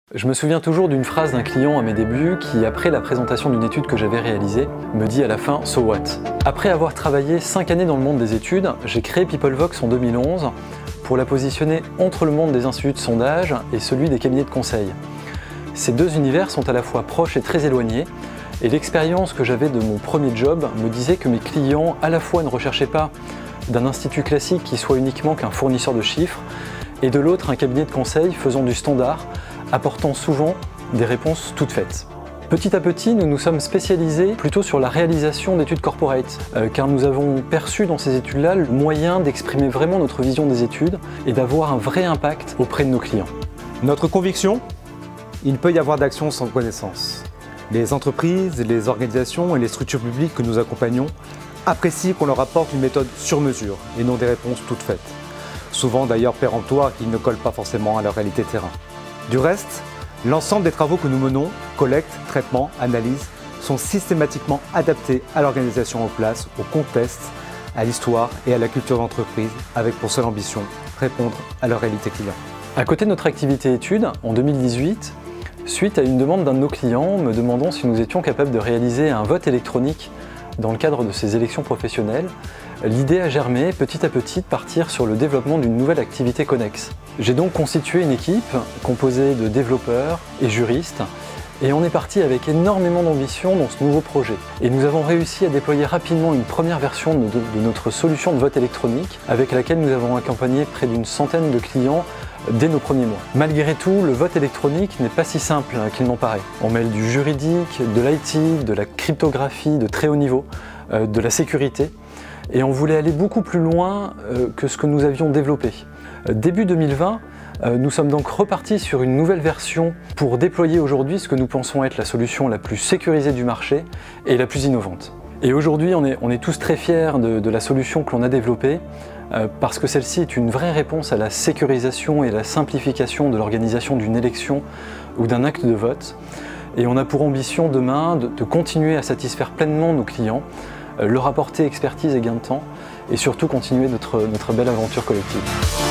Je me souviens toujours d'une phrase d'un client à mes débuts qui, après la présentation d'une étude que j'avais réalisée, me dit à la fin « So what ?» Après avoir travaillé 5 années dans le monde des études, j'ai créé Peoplevox en 2011 pour la positionner entre le monde des instituts de sondage et celui des cabinets de conseil. Ces deux univers sont à la fois proches et très éloignés, et l'expérience que j'avais de mon premier job me disait que mes clients à la fois ne recherchaient pas d'un institut classique qui soit uniquement qu'un fournisseur de chiffres, et de l'autre un cabinet de conseil faisant du standard, apportant souvent des réponses toutes faites. Petit à petit, nous nous sommes spécialisés plutôt sur la réalisation d'études corporate, car nous avons perçu dans ces études-là le moyen d'exprimer vraiment notre vision des études et d'avoir un vrai impact auprès de nos clients. Notre conviction, il ne peut y avoir d'action sans connaissance. Les entreprises, les organisations et les structures publiques que nous accompagnons apprécient qu'on leur apporte une méthode sur mesure et non des réponses toutes faites. Souvent d'ailleurs péremptoires qui ne collent pas forcément à leur réalité terrain. Du reste, l'ensemble des travaux que nous menons, collecte, traitement, analyse, sont systématiquement adaptés à l'organisation en place, au contexte, à l'histoire et à la culture d'entreprise, avec pour seule ambition, répondre à leur réalité client. À côté de notre activité études, en 2018, suite à une demande d'un de nos clients me demandant si nous étions capables de réaliser un vote électronique dans le cadre de ces élections professionnelles, l'idée a germé petit à petit de partir sur le développement d'une nouvelle activité connexe. J'ai donc constitué une équipe composée de développeurs et juristes et on est parti avec énormément d'ambition dans ce nouveau projet. Et nous avons réussi à déployer rapidement une première version de notre solution de vote électronique avec laquelle nous avons accompagné près d'une centaine de clients dès nos premiers mois. Malgré tout, le vote électronique n'est pas si simple qu'il n'en paraît. On mêle du juridique, de l'IT, de la cryptographie de très haut niveau, de la sécurité, et on voulait aller beaucoup plus loin que ce que nous avions développé. Début 2020, nous sommes donc repartis sur une nouvelle version pour déployer aujourd'hui ce que nous pensons être la solution la plus sécurisée du marché et la plus innovante. Et aujourd'hui, on est tous très fiers de la solution que l'on a développée parce que celle-ci est une vraie réponse à la sécurisation et la simplification de l'organisation d'une élection ou d'un acte de vote. Et on a pour ambition demain de continuer à satisfaire pleinement nos clients, leur apporter expertise et gain de temps et surtout continuer notre belle aventure collective.